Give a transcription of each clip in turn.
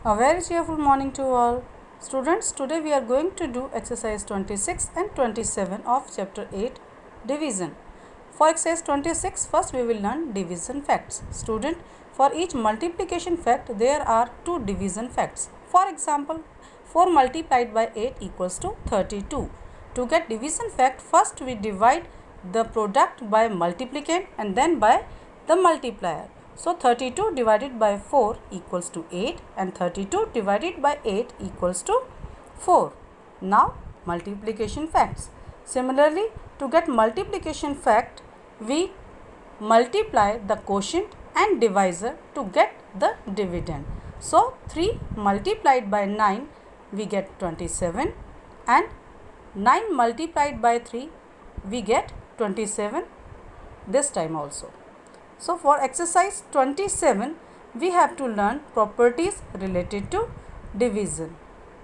A very cheerful morning to all. Students, today we are going to do exercise 26 and 27 of chapter 8, division. For exercise 26, first we will learn division facts. Student, for each multiplication fact, there are two division facts. For example, 4 multiplied by 8 equals to 32. To get division fact, first we divide the product by multiplicand and then by the multiplier. So 32 divided by 4 equals to 8 and 32 divided by 8 equals to 4. Now multiplication facts. Similarly, to get multiplication fact, we multiply the quotient and divisor to get the dividend. So 3 multiplied by 9 we get 27 and 9 multiplied by 3 we get 27 this time also. So for exercise 27, we have to learn properties related to division.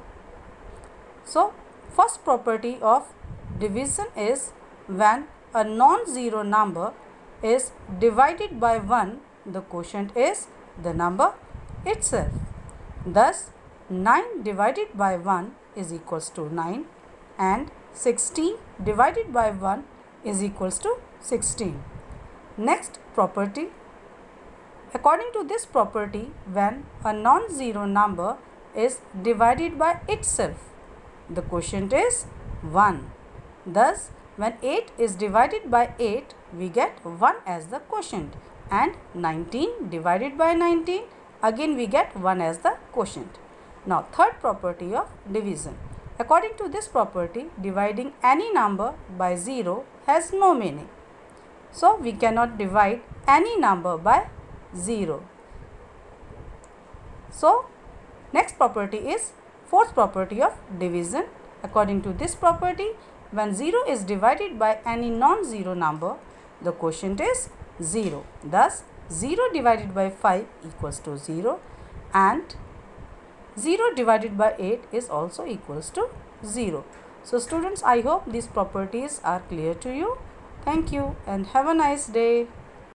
So first property of division is when a non-zero number is divided by 1, the quotient is the number itself. Thus 9 divided by 1 is equals to 9 and 16 divided by 1 is equals to 16. Next property. According to this property, when a non-zero number is divided by itself, the quotient is 1. Thus, when 8 is divided by 8, we get 1 as the quotient, and 19 divided by 19, again we get 1 as the quotient. Now, third property of division. According to this property, dividing any number by 0 has no meaning. So, we cannot divide any number by 0. So, next property is fourth property of division. According to this property, when 0 is divided by any non-zero number, the quotient is 0. Thus, 0 divided by 5 equals to 0 and 0 divided by 8 is also equals to 0. So, students, I hope these properties are clear to you. Thank you and have a nice day.